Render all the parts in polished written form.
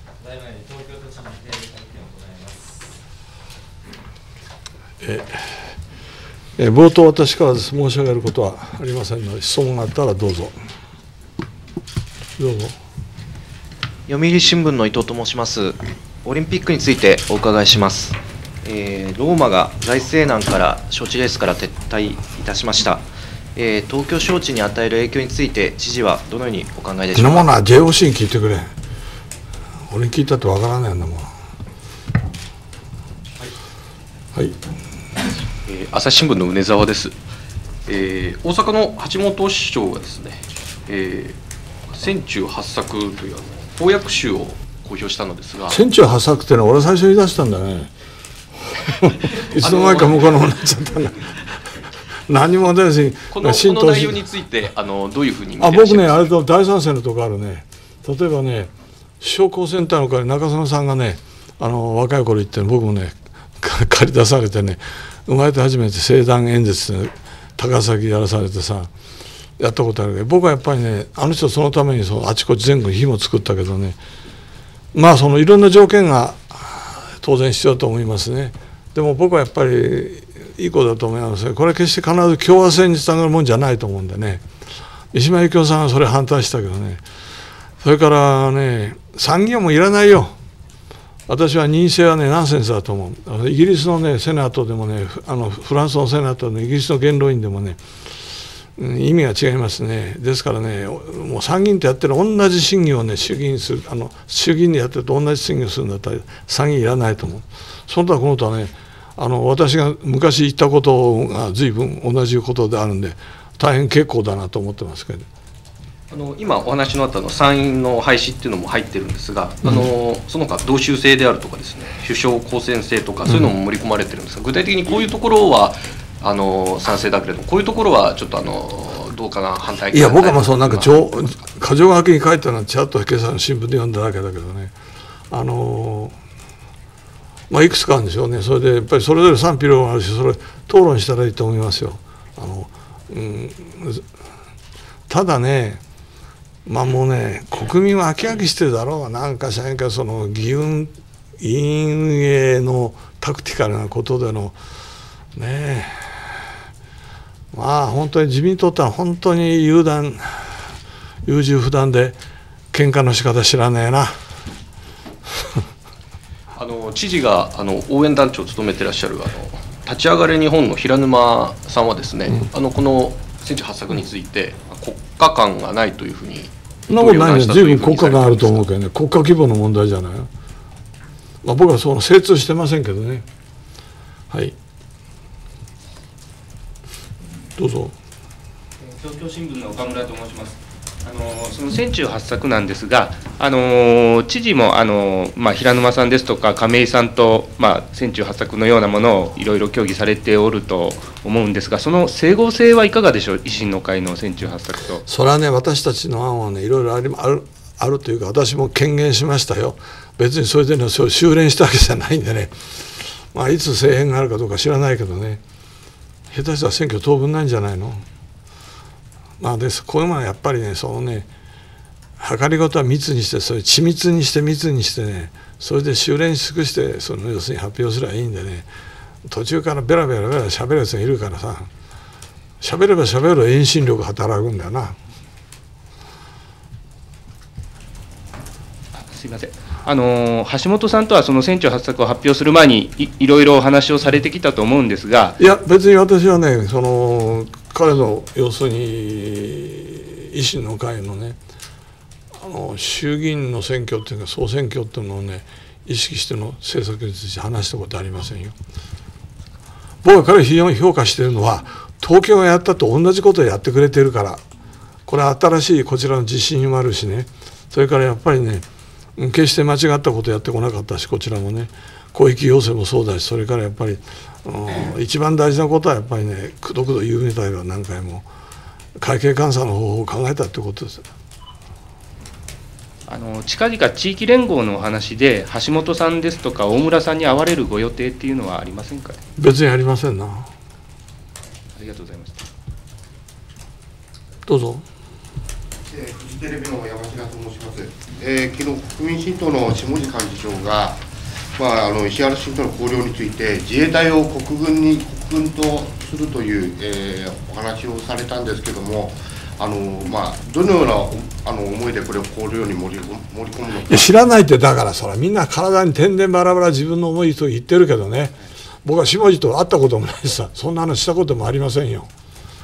ただいまより東京都知事の定例会見を行います。 冒頭、私から申し上げることはありませんので、質問があったらどうぞ。どうぞ。 読売新聞の伊藤と申します。オリンピックについてお伺いします。ローマが財政難から招致レースから撤退いたしました。東京招致に与える影響について、知事はどのようにお考えでしょうか。 そんなものは JOC に聞いてくれ。俺に聞いたってわからないんだもん。はい。 朝日新聞の畝沢です。大阪の橋本市長がですね、千中八作という公約集を公表したのですが、 千中八作ってのは俺最初に出したんだね。いつの間にか向こうのものになっちゃったんだ。何も出ずにこの内容についてどういうふうに見てらっしゃいますか。 僕ね、あれと大賛成のとこあるね。例えばね、商工センターの会中曽根さんがね、若い頃言って僕もね借り出されてね、生まれて初めて盛大演説で高崎やらされてさ、やったことあるけど、僕はやっぱりね、あの人そのためにあちこち全国に火も作ったけどね、まあいろんな条件が当然必要だと思いますね。でも僕はやっぱりいい子だと思いますね。これ決して必ず共和制につながるもんじゃないと思うんでね。三島由紀夫さんはそれ反対したけどね。それからね、参議院もいらないよ。私は任意制はね、ナンセンスだと思う。イギリスのね、セナトでもね、フランスのセナトでもイギリスの元老院でもね、意味が違いますね。ですからね、もう参議院ってやってる同じ審議をね、衆議院する、衆議院でやってると同じ審議をするんだったら参議院いらないと思う。その他この他ね、私が昔言ったことが随分同じことであるんで、大変結構だなと思ってますけど。 今お話のあった参院の廃止っていうのも入ってるんですが、その他同州制であるとかですね、首相公選制とかそういうのも盛り込まれてるんですが、具体的にこういうところは賛成だけれども、こういうところはちょっとどうかな、反対かな。 いや、僕はまあなんか箇条書きに書いたのはちらっと今朝の新聞で読んだだけだけどね、まあいくつかあるんでしょうね。それでやっぱりそれぞれ賛否両論あるし、それ討論したらいいと思いますよ。ただね、まあもうね、国民は飽き飽きしてるだろうが、なんかしらんけど、議院運営のタクティカルなことでのねえ、まあ本当に自民党ってのは本当に優柔不断で喧嘩の仕方知らねえな。 知事が応援団長を務めてらっしゃる立ち上がれ日本の平沼さんはですね、この千中八作について国家観がないというふうに。 そんなことないね。十分国家観あると思うけどね、国家規模の問題じゃない。まあ僕は精通してませんけどね。はい。どうぞ。 東京新聞の岡村と申します。その千中八作なんですが、知事も平沼さんですとか亀井さんと、千中八作のようなものをいろいろ協議されておると思うんですが、その整合性はいかがでしょう、維新の会の千中八作と。 それはね、私たちの案はね、いろいろあるというか、私も権限しましたよ。別にそれでね、修練したわけじゃないんでね、いつ政変があるかどうか知らないけどね、下手したら選挙当分ないんじゃないの。こういうものはやっぱりね、計りごとは密にして、それ緻密にして密にしてね、それで修練し尽くして、要するに発表すればいいんでね、途中からベラベラベラ喋るやつがいるからさ、喋れば喋るほど遠心力が働くんだよな。 すいません。橋本さんとはその千中八作を発表する前にいろいろお話をされてきたと思うんですが、 いや別に私はね、彼の要するに維新の会のね、衆議院の選挙っていうか総選挙っていうのをね意識しての政策について話したことありませんよ。僕は彼を非常に評価しているのは、東京がやったと同じことをやってくれてるから。これは新しいこちらの自信もあるしね、それからやっぱりね、決して間違ったことやってこなかったし、こちらもね、広域要請もそうだし、それからやっぱり一番大事なことはやっぱりね、くどくど言うみたいな、何回も会計監査の方法を考えたってことです。 近々地域連合のお話で橋本さんですとか大村さんに会われるご予定っていうのはありませんか。 別にありませんな。 ありがとうございました。 どうぞ。 フジテレビの山科と申します。 昨日、国民新党の下地幹事長が、石原新党の綱領について、自衛隊を国軍とするという、お話をされたんですけれども、どのような思いでこれを綱領に盛り込むのか。 知らないって、だからそれみんな体に点々バラバラ自分の思いと言ってるけどね、僕は下地と会ったこともないしさ、そんな話したこともありませんよ。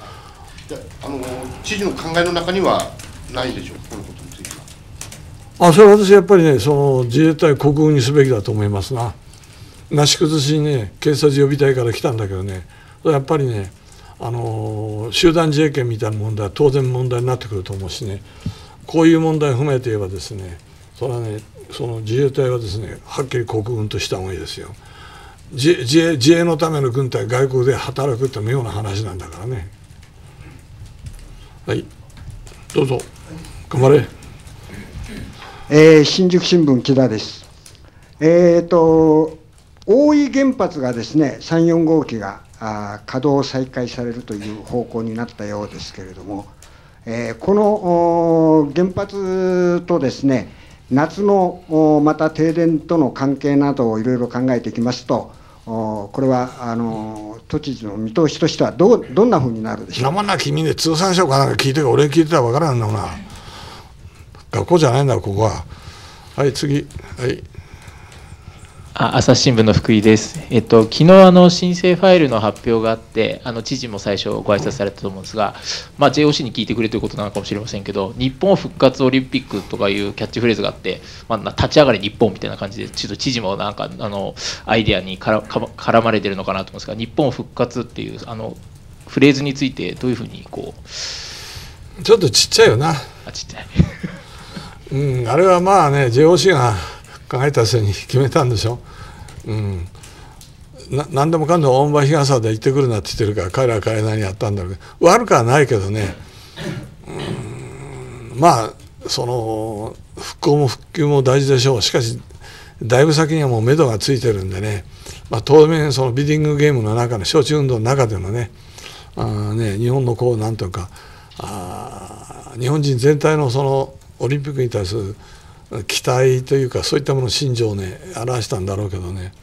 知事の考えの中にはないでしょう、このことについては。それは私やっぱりね、その自衛隊国軍にすべきだと思いますな。なし崩しにね、警察予備隊から来たんだけどね、やっぱりね、集団自衛権みたいな問題は当然問題になってくると思うしね、こういう問題を踏まえて言えばですね、それはね、その自衛隊はですね、はっきり国軍とした方がいいですよ。自衛のための軍隊、外国で働くって妙な話なんだからね。はい、どうぞ、頑張れ。新宿新聞、木田です。大井原発がですね、3、4号機が稼働再開されるという方向になったようですけれども、この原発とですね、夏のまた停電との関係などをいろいろ考えていきますと、これは都知事の見通しとしてはどんなふうになるでしょうか。 生な君で通産省かなんか聞いてるか、俺聞いてたら分からんのな。学校じゃないんだ、ここは。はい、次。はい。 朝日新聞の福井です。昨日申請ファイルの発表があって、知事も最初ご挨拶されたと思うんですが、JOC に聞いてくれということなのかもしれませんけど、日本復活オリンピックとかいうキャッチフレーズがあって、立ち上がれ日本みたいな感じで、ちょっと知事もなんかアイデアに絡まれてるのかなと思うんですが、日本復活っていうフレーズについてどういうふうにちょっとちっちゃいよな。 ちっちゃいあれはまあね、 JOC が考えたせいに決めたんでしょ。何でもかんでも大場日傘で行ってくるなって言ってるから、彼らは彼なりにやったんだろうけど、悪くはないけどね、その復興も復旧も大事でしょう。しかしだいぶ先にはもう目処がついてるんでね、当面そのビディングゲームの中の招致運動の中でのね、日本のなんというか、日本人全体のそのオリンピックに対する期待というか、そういったものの心情をね表したんだろうけどね、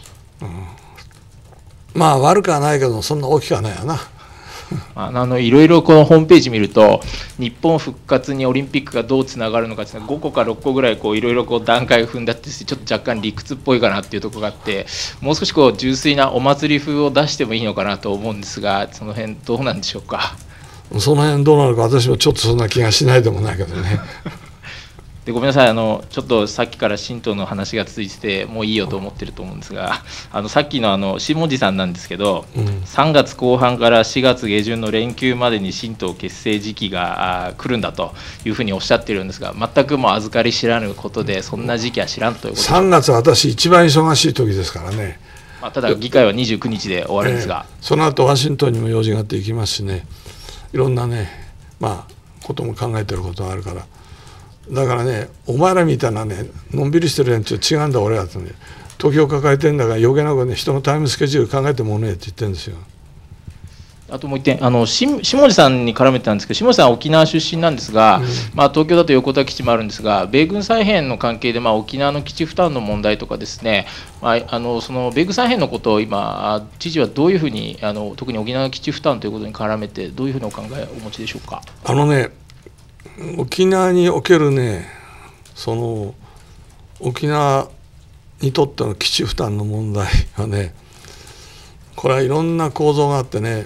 悪くはないけどそんな大きくはないよな。 いろいろこのホームページ見ると、日本復活にオリンピックがどうつながるのかっていうのは5個か6個ぐらいいろいろ段階を踏んだって、ちょっと若干理屈っぽいかなっていうところがあって、もう少し純粋なお祭り風を出してもいいのかなと思うんですが、その辺どうなんでしょうか。 その辺どうなるか私もちょっとそんな気がしないでもないけどね。 でごめんなさい、ちょっとさっきから新党の話が続いててもういいよと思ってると思うんですが、さっきの下地さんなんですけど、3月後半から4月下旬の連休までに新党結成時期が来るんだというふうにおっしゃってるんですが、全くもう預かり知らぬことで、そんな時期は知らんということで。 3月は私一番忙しい時ですからね。 ただ議会は29日で終わるんですが、 その後ワシントンにも用事があって行きますしね、いろんなねことも考えてることがあるから。だからね、お前らみたいなねのんびりしてる連中違うんだ俺らとね、時を抱えてんだから余計なことね、人のタイムスケジュール考えてもねって言ってるんですよ。 あともう一点、下地さんに絡めてたんですけど、下地さんは沖縄出身なんですが、東京だと横田基地もあるんですが、米軍再編の関係で沖縄の基地負担の問題とかですね、その米軍再編のことを今知事はどういうふうに特に沖縄の基地負担ということに絡めてどういうふうなお考えをお持ちでしょうか。 沖縄におけるね、その沖縄にとっての基地負担の問題はね、これはいろんな構造があってね、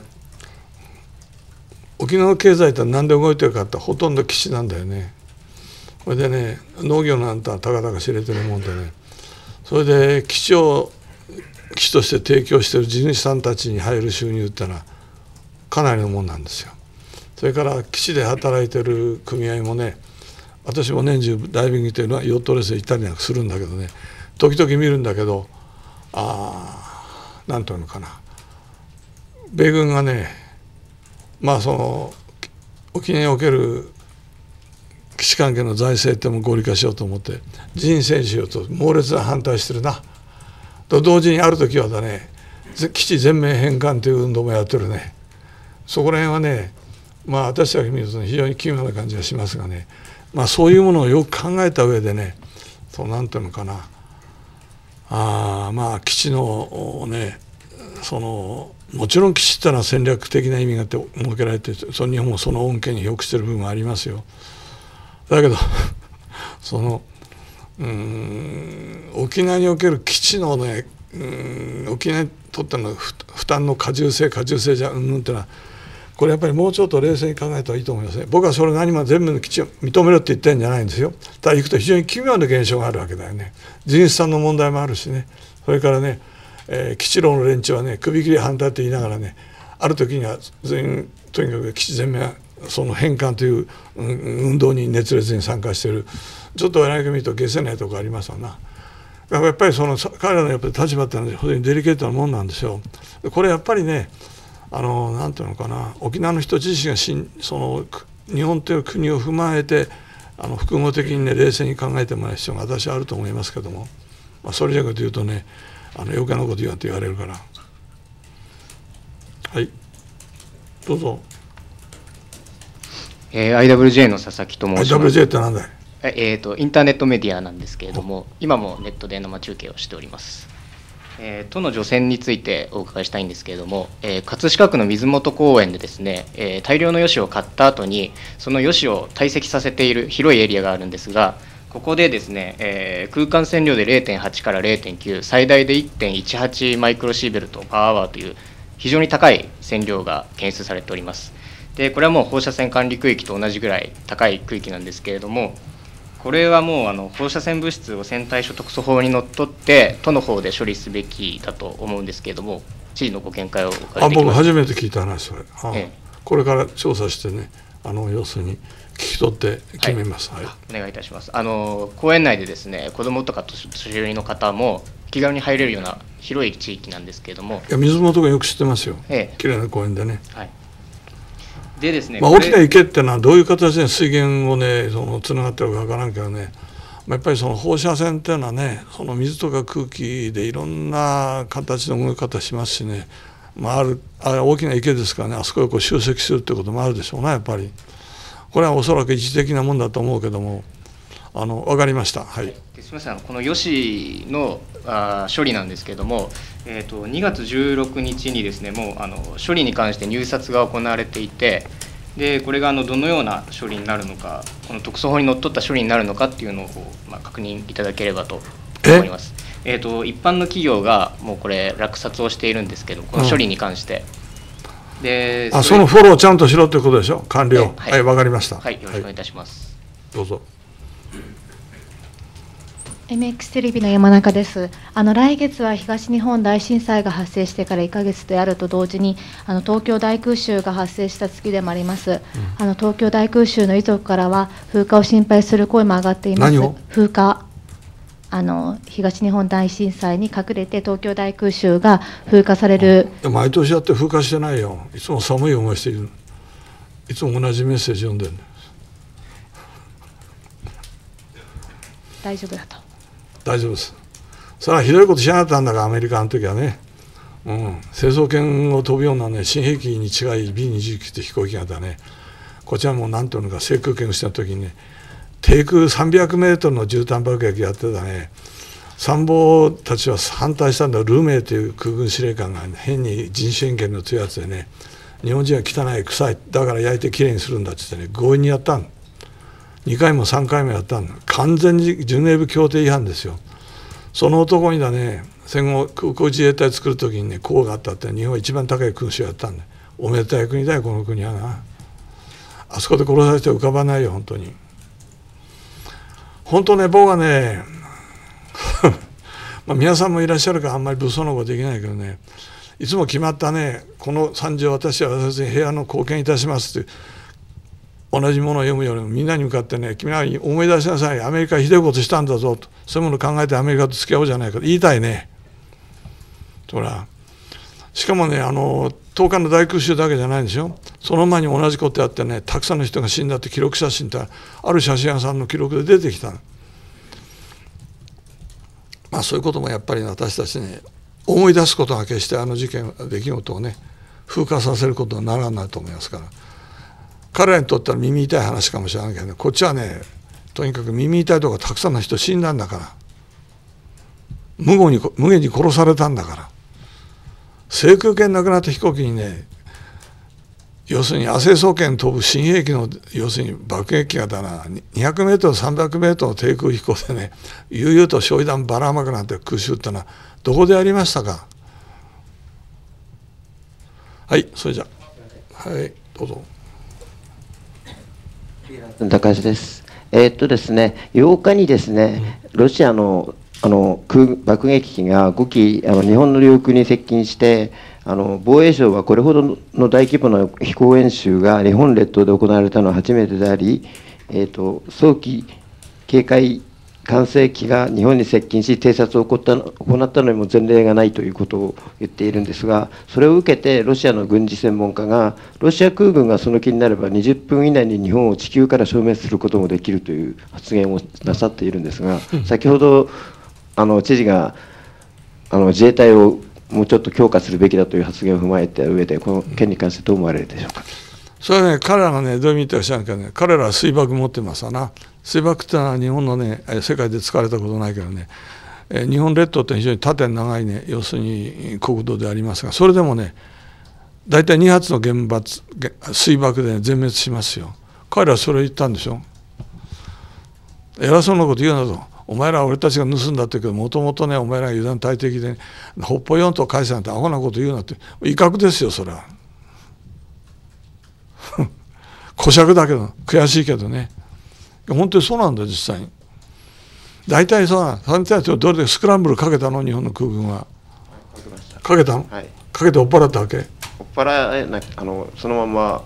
沖縄の経済って何で動いてるかってほとんど基地なんだよね。それでね、農業なんてたかだか知れてるもんでね、それで基地として提供している地主さんたちに入る収入ってのはかなりのもんなんですよ。それから基地で働いてる組合もね、私も年中ダイビングというのはヨットレース行ったりなんかするんだけどね、時々見るんだけど、なんというのかな、米軍がね、その沖縄における基地関係の財政っても合理化しようと思って人員選手をと猛烈な反対してるなと同時に、ある時はだね、基地全面返還という運動もやってるね。そこら辺はね、私だけ見ると非常に奇妙な感じがしますがね、 そういうものをよく考えた上でね、なんていうのかな、基地のね、もちろん基地ってのは戦略的な意味があって設けられて、日本もその恩恵に良くしてる部分はありますよ。だけど沖縄における基地のね、沖縄にとっての負担の過重性じゃっていうのは、これやっぱりもうちょっと冷静に考えた方がいいと思いますね。僕はそれ何も全部の基地を認めろって言ってるんじゃないんですよ。ただ行くと非常に奇妙な現象があるわけだよね。人種さんの問題もあるしね、それからね、基地論の連中はね、首切り反対って言いながらね、ある時にはとにかく基地全面返還という運動に熱烈に参加している、ちょっと我々が見ると解せないところありますわな。やっぱり彼らのやっぱり立場ってのは非常にデリケートなもんなんですよ。これやっぱりね、なんていうのかな、沖縄の人自身が日本という国を踏まえて複合的にね、冷静に考えてもらう必要が私はあると思いますけども、それじゃこと言うとね、余計なこと言わんと言われるから。はい、どうぞ。 IWJ の佐々木と申します。 IWJ って何だい？ インターネットメディアなんですけれども、今もネットで生中継をしております。都の除染についてお伺いしたいんですけれども、葛飾区の水元公園でですね、大量のヨシを刈った後にそのヨシを堆積させている広いエリアがあるんですが、ここでですね、空間線量で 0.8 から 0.9、最大で 1.18 マイクロシーベルトパーアワーという非常に高い線量が検出されております。でこれはもう放射線管理区域と同じぐらい高い区域なんですけれども、これはもう放射線物質を選対処特措法にのっとって都の方で処理すべきだと思うんですけれども、知事のご見解を伺っていきます。 僕初めて聞いた話、それ。これから調査してね、要するに聞き取って決めます。はい、 お願いいたします。公園内でですね、子どもとか年寄りの方も気軽に入れるような広い地域なんですけれども、 水元がよく知ってますよ、きれいな公園でね。 はい、でですね、 大きな池っていうのはどういう形で水源をねつながってるか分からんけどね、やっぱり放射線っていうのはね、水とか空気でいろんな形の動き方しますしね、あれ大きな池ですからね、あそこを集積するってこともあるでしょうね。やっぱりこれはおそらく一時的なもんだと思うけども、分かりました。はい、 すみません、このヨシの処理なんですけれども、2月16日にですね、もう処理に関して入札が行われていて、でこれがどのような処理になるのか、この特措法にのっとった処理になるのかっていうのを確認いただければと思います。一般の企業がもうこれ落札をしているんですけど、この処理に関して、でそのフォローをちゃんとしろということでしょ、完了。はい、分かりました。 はい、よろしくお願いいたします。 どうぞ。 MX テレビの山中です。来月は東日本大震災が発生してから1ヶ月であると同時に東京大空襲が発生した月でもあります。東京大空襲の遺族からは風化を心配する声も上がっています。風化、東日本大震災に隠れて東京大空襲が風化される。 毎年やって風化してないよ。いつも寒い思いしている。いつも同じメッセージ読んでる。 大丈夫だと。 大丈夫です。それはひどいことしなかったんだから、アメリカの時はね、成層圏を飛ぶようなね、新兵器に近い B29 って飛行機型ね、こちらも何ていうのか、制空権をした時にね、低空300メートルの絨毯爆撃やってたね、参謀たちは反対したんだ。ルーメイという空軍司令官が、ね、変に人種偏見の強いやつでね、日本人は汚い臭いだから焼いてきれいにするんだって言ってね、強引にやったん。2回も3回もやったんだ。完全にジュネーブ協定違反ですよ。その男にだね、戦後空港自衛隊作る時にね、功があったって日本は一番高い空襲をやったんだ。おめでたい国だよ、この国はな。あそこで殺されて浮かばないよ、本当に。本当ね、僕はね皆さんもいらっしゃるからあんまり物騒なことできないけどね、いつも決まったね、この惨事を私は忘れずに平和の貢献いたしますって同じものを読むよりもみんなに向かってね、君ら思い出しなさい、アメリカひどいことしたんだぞと、そういうものを考えてアメリカと付き合おうじゃないかと言いたいね。ほら、しかもね、10日の大空襲だけじゃないんですよ。その前に同じことやってね、たくさんの人が死んだって記録写真ってある写真屋さんの記録で出てきた。そういうこともやっぱり私たちね、思い出すことが決して事件出来事をね風化させることにならないと思いますから、彼らにとっては耳痛い話かもしれないけどね、こっちはねとにかく耳痛いとかたくさんの人死んだんだから、無限に殺されたんだから。制空権なくなった飛行機にね、要するに亜星双圏飛ぶ新兵器の要するに爆撃機がだな、200メートル300メートルの低空飛行でね、悠々と焼夷弾ばらまくなんて空襲ってのはどこでありましたか。はい、それじゃはい、どうぞ。 高橋です。ですね、8日にですね、ロシアの爆撃機が5機日本の領空に接近して、防衛省はこれほどの大規模な飛行演習が日本列島で行われたのは初めてであり、早期警戒管制機が日本に接近し偵察を行ったのにも前例がないということを言っているんですが、それを受けてロシアの軍事専門家が、ロシア空軍がその気になれば20分以内に日本を地球から消滅することもできるという発言をなさっているんですが、先ほど知事が自衛隊をもうちょっと強化するべきだという発言を踏まえた上で、この件に関してどう思われるでしょうか。 それはね、彼らがね、どういう意味か知らんけどね、彼らは水爆持ってますわな。水爆ってのは日本のね、世界で使われたことないけどね、日本列島って非常に縦長いね、要するに国土でありますが、それでもね、大体2発の水爆で、ね、全滅しますよ。彼らはそれを言ったんでしょ。偉そうなこと言うなと。お前らは俺たちが盗んだって言うけど、もともとね、お前らが油断大敵で、ね、北方四島返せなんてアホなこと言うなって、威嚇ですよ、それは。小尺だけど、悔しいけどね。本当にそうなんだ、実際に。大体さ、それに対してどれでスクランブルかけたの、日本の空軍は。かけたの、はい、かけて追っ払ったわけ。追っ払えなそのまま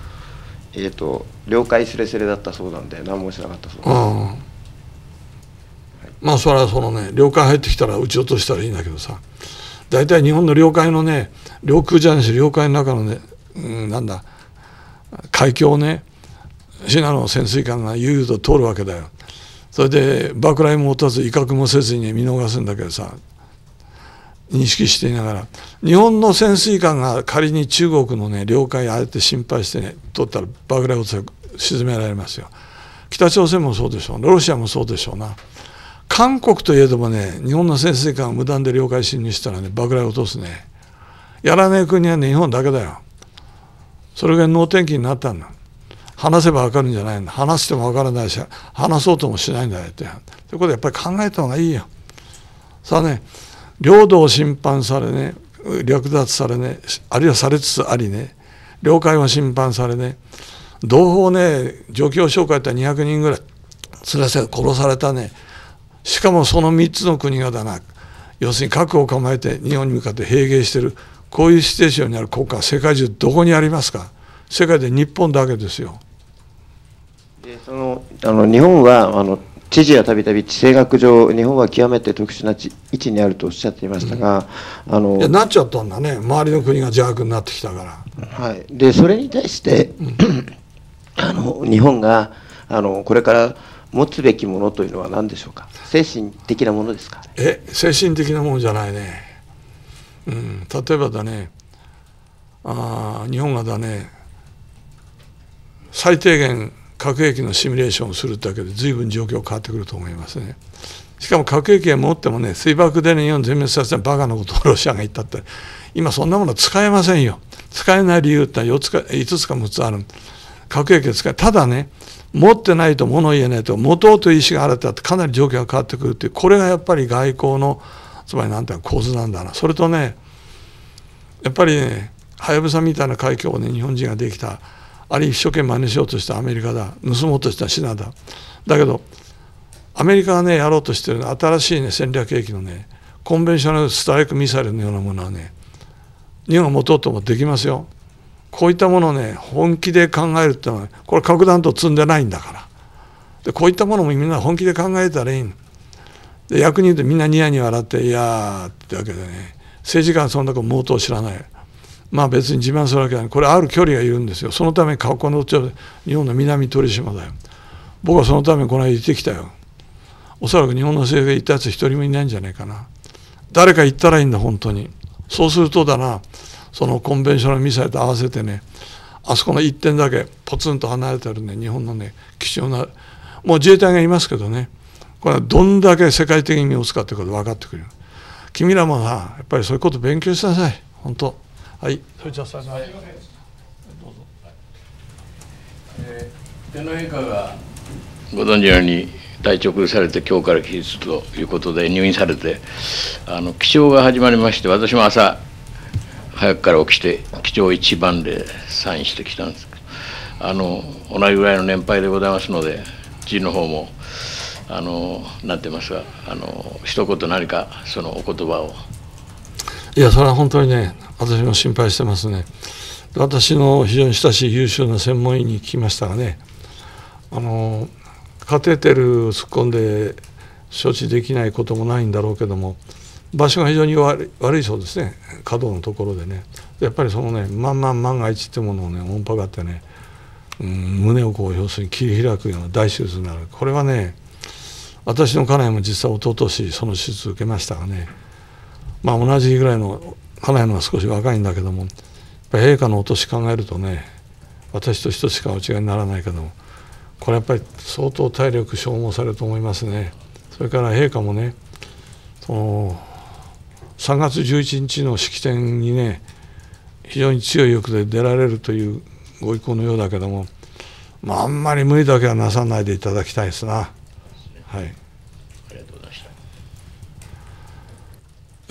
領海すれすれだったそうなんで、何もしなかったそうです。はい、 まあそれはそのね、領海入ってきたら撃ち落としたらいいんだけどさ、大体日本の領海のね、領空じゃないし、領海の中のね、なんだ、海峡をね、シナの潜水艦が悠々と通るわけだよ。それで爆雷も落とす、威嚇もせずに、ね、見逃すんだけどさ、認識していながら、日本の潜水艦が仮に中国のね、領海あえて心配してね、取ったら爆雷を沈められますよ。北朝鮮もそうでしょう、ロシアもそうでしょうな。韓国といえどもね、日本の潜水艦が無断で領海侵入したらね、爆雷を落とすね。やらない国はね、日本だけだよ。それが能天気になったんだ。話せば分かるんじゃないんだ。話しても分からないし、話そうともしないんだよって。ということでやっぱり考えた方がいいよ。さあね、領土を侵犯されね、略奪されね、あるいはされつつありね、領海を侵犯されね、同胞ね、状況紹介ったら200人ぐらい殺されたね、しかもその3つの国がだな、要するに核を構えて日本に向かって併迎している、こういうシチュエーションにある国家は世界中どこにありますか。世界で日本だけですよ。 で日本は知事はたびたび地政学上、日本は極めて特殊な位置にあるとおっしゃっていましたが、 いやなっちゃったんだね、周りの国が邪悪になってきたから。 はい、でそれに対して、日本がこれから持つべきものというのは何でしょうか。精神的なものですか。 精神的なものじゃないね。例えばだね、日本がだね、最低限核兵器のシミュレーションをするだけで随分状況変わってくると思いますね。しかも核兵器を持ってもね、水爆で日本全滅させたバカなことをロシアが言ったって、今そんなもの使えませんよ。使えない理由って5つか6つある。核兵器を使え、ただね、持ってないと物を言えないと、持とうという意思があるってかなり状況が変わってくるっていう、これがやっぱり外交の、つまりなんていうの構図なんだな。それとね、やっぱりね、はやぶさみたいな海峡をね、日本人ができた。あるいは一生懸命真似しようとしたアメリカだ。盗もうとしたシナだ。だけど、アメリカがね、やろうとしてる新しいね、戦略兵器のね、コンベンショナルストライクミサイルのようなものはね、日本が持とうともできますよ。こういったものをね、本気で考えるってのは、ね、これ核弾頭積んでないんだから。で、こういったものもみんな本気で考えたらいいの。で、逆に言うとみんなニヤニヤ笑って、いやーってわけでね、政治家はそんなこと毛頭知らない。まあ別に自慢するわけじゃない。これある距離がいるんですよ。そのためにこの日本の南鳥島だよ。僕はそのためにこの間行ってきたよ。おそらく日本の政府が行ったやつ一人もいないんじゃないかな。誰か行ったらいいんだ、本当に。そうするとだな、そのコンベンショナルミサイルと合わせてね、あそこの一点だけポツンと離れてるね、日本のね、貴重な、 もう自衛隊がいますけどね、これはどんだけ世界的に身を使っているか分かってくる。君らもさ、やっぱりそういうこと勉強しなさい、本当。はい、それじゃあ最初、どうぞ。 天皇陛下がご存知のように体調崩されて今日から期日ということで入院されて、記帳が始まりまして、私も朝早くから起きて記帳一番でサインしてきたんですけど、同じぐらいの年配でございますので、知事の方もなんて言いますか、一言何かそのお言葉を。 いや、それは本当にね、私も心配してますね。私の非常に親しい優秀な専門医に聞きましたがね、カテーテル突っ込んで処置できないこともないんだろうけども、場所が非常に悪いそうですね、可動のところでね。やっぱりそのね、万が一ってものをね、音波があってね、胸をこう要するに切り開くような大手術になる。これはね、私の家内も実際一昨年その手術を受けましたがね、まあ同じぐらいの家内のは少し若いんだけども、やっぱり陛下のお年考えるとね、私と一つしかお違いにならないけども、これやっぱり相当体力消耗されると思いますね。それから陛下もね、3月11日の式典にね、非常に強い意欲で出られるというご意向のようだけども、まあ、あんまり無理だけはなさないでいただきたいですな。はい。 ありがとうございました。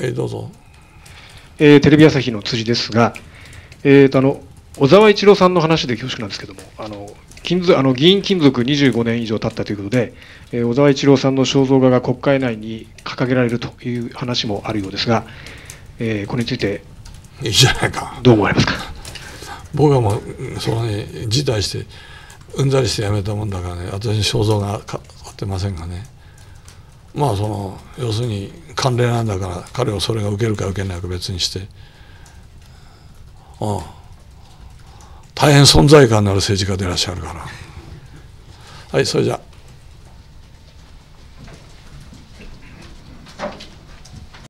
どうぞ。 テレビ朝日の辻ですが、小沢一郎さんの話で恐縮なんですけども、議員勤続25年以上経ったということで、小沢一郎さんの肖像画が国会内に掲げられるという話もあるようですが、これについていいじゃないか。 どう思われますか。 僕はもうそのね、辞退してうんざりしてやめたもんだからね、私に肖像があってませんがね、まあ要するに慣例なんだから、彼はそれが受けるか受けないか別にして、大変存在感のある政治家でいらっしゃるから。はい、それじゃあ。